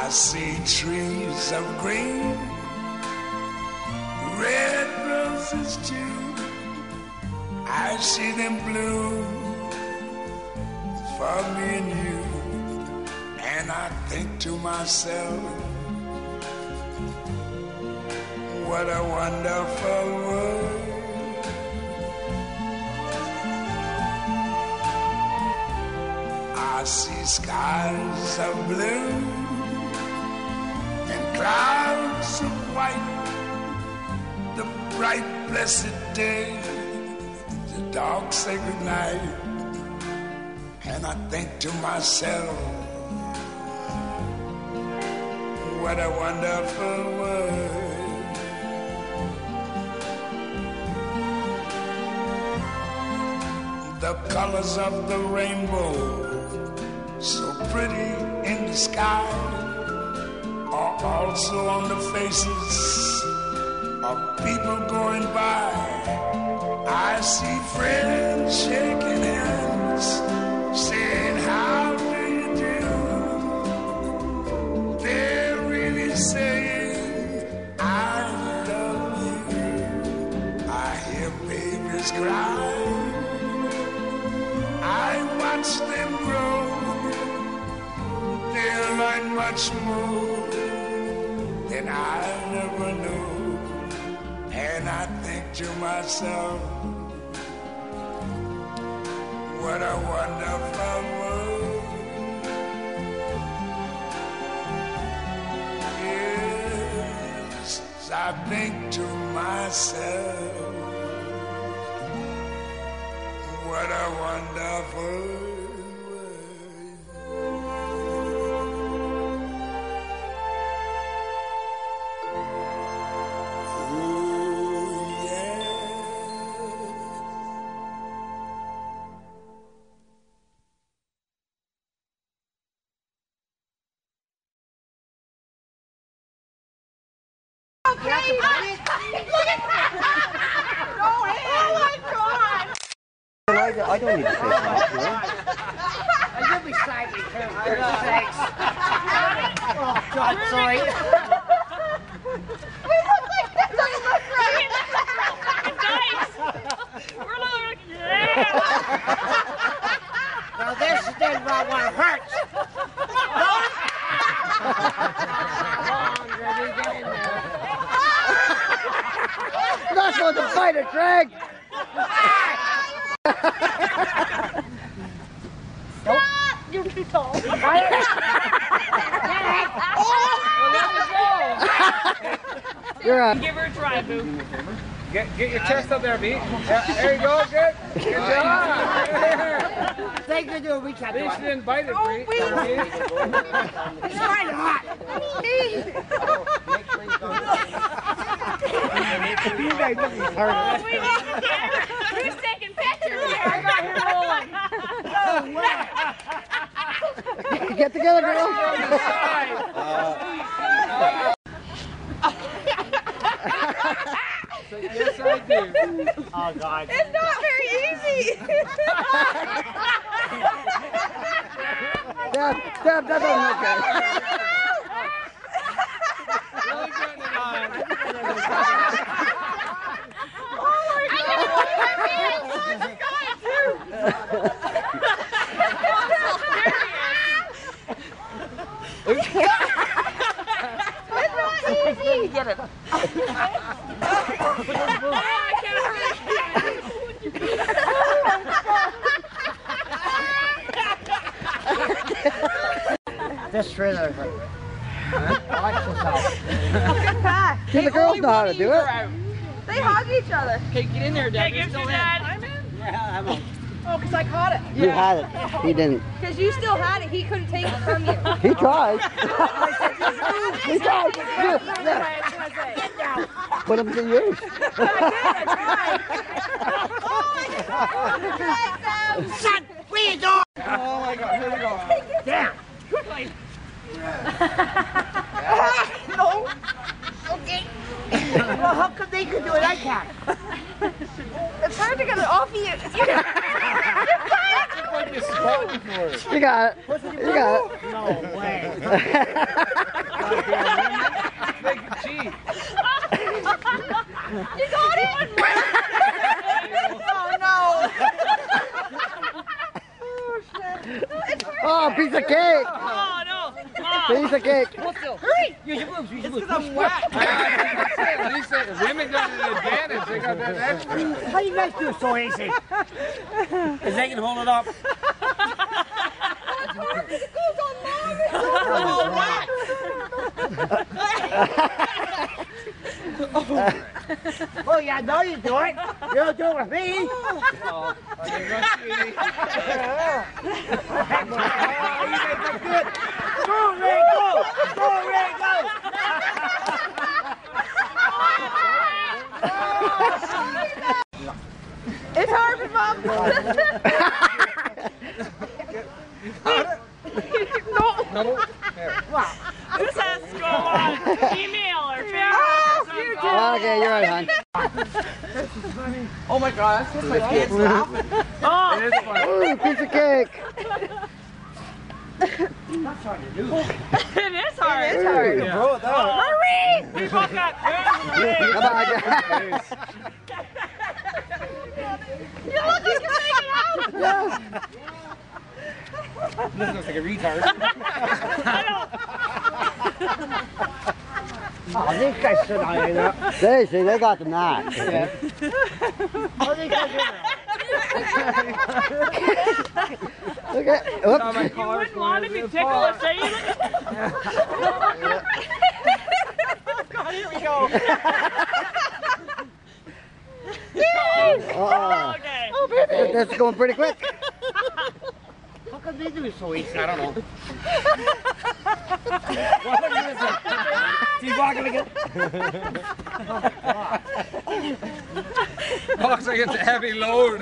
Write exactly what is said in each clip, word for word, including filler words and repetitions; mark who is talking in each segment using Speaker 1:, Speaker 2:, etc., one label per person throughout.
Speaker 1: I see trees of green, red roses too. I see them bloom for me and you. And I think to myself, what a wonderful world. I see skies of blue and clouds of white, the bright blessed day, the dark sacred night. And I think to myself, what a wonderful world. The colors of the rainbow, so pretty in the sky, are also on the faces of people going by. I see friends shaking hands, saying, how do you do? They're really saying, I love you. I hear babies cry, I watch them grow. They'll learn much more than I never knew. And I think to myself, what a wonderful world. Yes, I think to myself, what a wonderful world.
Speaker 2: Okay. Look at that! Go ahead! Oh my God!
Speaker 3: I, I don't need to say something.
Speaker 4: I should be slightly too, for sakes. Oh, God, sorry.
Speaker 2: We look like that doesn't look right!
Speaker 5: Nice! We're like, yeah!
Speaker 4: Now this is the right one hurts.
Speaker 3: That's what the fighter drag.
Speaker 2: Stop! You're too tall.
Speaker 3: You're up.
Speaker 5: Give her a try, boo.
Speaker 6: Get, get your chest up there, B. Yeah, there you go, good. Good job.
Speaker 4: Thank you, do we can't
Speaker 6: At
Speaker 4: do
Speaker 6: least you
Speaker 4: it.
Speaker 6: didn't bite it, Bree.
Speaker 4: It's kind of hot.
Speaker 3: You guys look retarded.
Speaker 5: Oh, we need the camera. Who's taking pictures here? I got him rolling.
Speaker 4: No way.
Speaker 3: Get together, girl.
Speaker 6: Yes, I do.
Speaker 4: Oh, God.
Speaker 2: It's not very easy.
Speaker 3: Dad, Dad, that doesn't look good.
Speaker 6: Really getting it on.
Speaker 2: Oh my God! It's not easy.
Speaker 4: Get it. This trailer. Watch this out.
Speaker 2: Good pack.
Speaker 3: See, the girls know how to do it.
Speaker 2: They hug each other.
Speaker 5: Okay, get in there, Dad. Give your dad. I'm in.
Speaker 4: Yeah, I'm on.
Speaker 2: Oh, because I caught it.
Speaker 3: You had it. He didn't.
Speaker 2: Because you still had it. He couldn't take it from you.
Speaker 3: He tried. He tried. Yeah.
Speaker 2: Yeah.
Speaker 3: Put him to use.
Speaker 4: Son, where you going?
Speaker 6: Oh my God, here we go.
Speaker 4: Damn.
Speaker 5: Quickly.
Speaker 2: No.
Speaker 4: Okay. Well, how come they can do it? I can't.
Speaker 2: It's hard to get it off of you.
Speaker 6: Like you're squatting for it.
Speaker 3: You got it. You got it.
Speaker 4: No way.
Speaker 3: piece of cake.
Speaker 2: Oh, no.
Speaker 3: Piece of cake.
Speaker 4: Hold still. Hurry! Use your boobs. Use your boobs.
Speaker 6: I'm wet. At least they- women got an advantage. They got that extra.
Speaker 4: How you guys do it so easy? Because they can hold it up. Oh yeah, I know you do it. You don't do it with me.
Speaker 6: Oh, there you go, sweetie.
Speaker 4: Oh, you guys look good. Go, Ray, go. Go, Ray, go.
Speaker 2: It's hard, Mom.
Speaker 6: No. There.
Speaker 5: This has to go on email or Facebook.
Speaker 2: Oh,
Speaker 3: Okay, you're right, hon.
Speaker 7: Oh my God, that's my kids laughing.
Speaker 5: Oh,
Speaker 6: It is funny.
Speaker 3: Ooh, piece of cake.
Speaker 4: That's hard to do.
Speaker 5: it is hard.
Speaker 2: It's hard.
Speaker 6: Yeah.
Speaker 7: Bro, that
Speaker 5: Hurry! We both got nerves in the ring.
Speaker 3: Come on, guys.
Speaker 2: You look like you're making out.
Speaker 3: Yeah.
Speaker 6: This looks like a retard.
Speaker 4: Oh, these guys sit on it up.
Speaker 3: They see, they got the knife.
Speaker 6: Yeah.
Speaker 4: Oh, these guys are
Speaker 3: Look at,
Speaker 6: Saw my
Speaker 3: whoops.
Speaker 5: You
Speaker 6: collar's
Speaker 5: wouldn't
Speaker 6: going
Speaker 5: want to
Speaker 6: into
Speaker 5: be
Speaker 6: the
Speaker 5: tickled,
Speaker 6: collar.
Speaker 5: eh? God, here we go.
Speaker 3: Oh,
Speaker 5: Okay.
Speaker 3: oh, this is going pretty quick.
Speaker 4: How come they do it so easy?
Speaker 6: I don't know.
Speaker 4: What is it? She's walking again.
Speaker 6: Looks like it's a heavy load.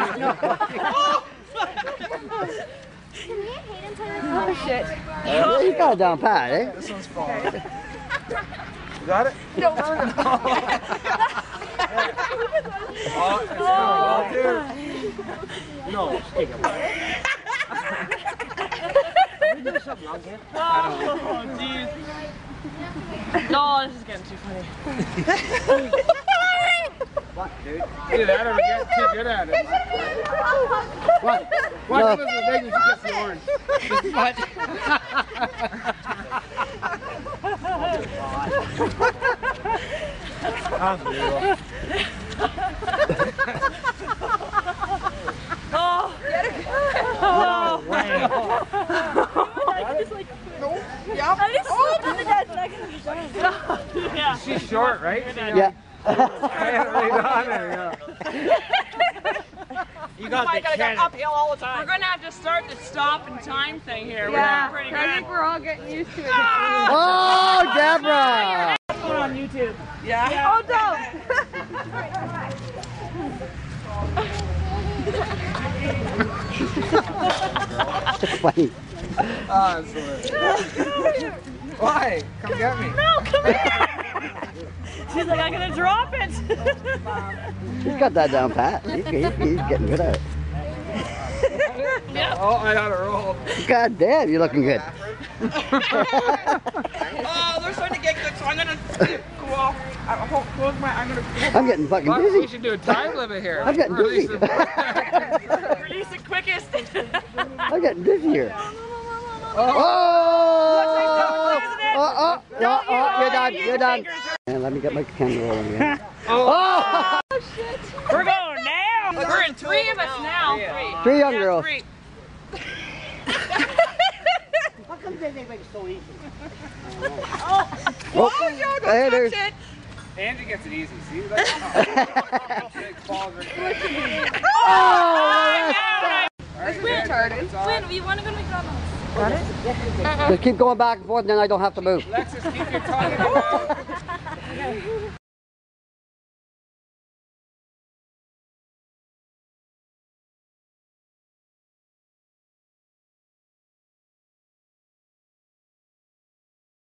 Speaker 2: Oh, shit.
Speaker 3: Yeah, you got it down pat, eh?
Speaker 6: This one's falling. You got it?
Speaker 2: No.
Speaker 6: Oh, it's oh, dude.
Speaker 4: No, stick it. We do something wrong here.
Speaker 5: Oh, jeez. No, this is getting too funny.
Speaker 4: What, dude?
Speaker 6: Either that or we get too good at it.
Speaker 3: What?
Speaker 6: Why
Speaker 3: No.
Speaker 6: don't listen to Vegas, she gets the orange. But
Speaker 4: Unbelievable.
Speaker 5: Oh.
Speaker 4: No way.
Speaker 5: I just slipped on the desk and I can Yeah.
Speaker 6: she's short, right?
Speaker 3: Yeah.
Speaker 6: I had it right on her, yeah.
Speaker 4: You got
Speaker 5: I
Speaker 4: the
Speaker 5: gotta go
Speaker 4: cannon.
Speaker 5: uphill all the time. We're gonna have to start the stop and time thing here.
Speaker 2: Yeah.
Speaker 5: We're pretty
Speaker 2: I
Speaker 5: good.
Speaker 2: think we're all getting used to it.
Speaker 3: Oh, Deborah!
Speaker 5: Put on YouTube.
Speaker 2: Yeah. Oh, don't.
Speaker 3: Funny.
Speaker 6: Oh, it's hilarious. Why? Come get me.
Speaker 5: No, come here. She's like, I'm gonna drop it.
Speaker 3: He's got that down pat. He's, he's, he's getting good at it.
Speaker 6: Oh, I got it rolled.
Speaker 3: God damn, you're looking good.
Speaker 7: Oh, they're starting to get good, so I'm gonna go off. I hope close my. I'm gonna.
Speaker 3: I'm getting fucking
Speaker 6: Well, we
Speaker 3: dizzy.
Speaker 6: should do a time limit here.
Speaker 3: I'm getting
Speaker 6: Release
Speaker 3: dizzy.
Speaker 6: the-
Speaker 5: Release it quickest.
Speaker 3: I'm getting dizzy here. Oh! Oh, oh, oh, oh, you're done, you're done. And let me get my camera rolling again. Oh!
Speaker 5: We're going now. We're in three of us now. Three.
Speaker 3: Three young girls.
Speaker 5: Three.
Speaker 4: How come they make it so easy?
Speaker 3: Oh, hey, there's.
Speaker 6: Angie gets it easy, see? Like, oh, big balls right there.
Speaker 3: Oh!
Speaker 6: Alright, Angie, it's on.
Speaker 5: Win, you want to go to McDonald's?
Speaker 3: Just keep going back and forth, and then I don't have to move.
Speaker 6: Alexis, keep your tongue in your mouth.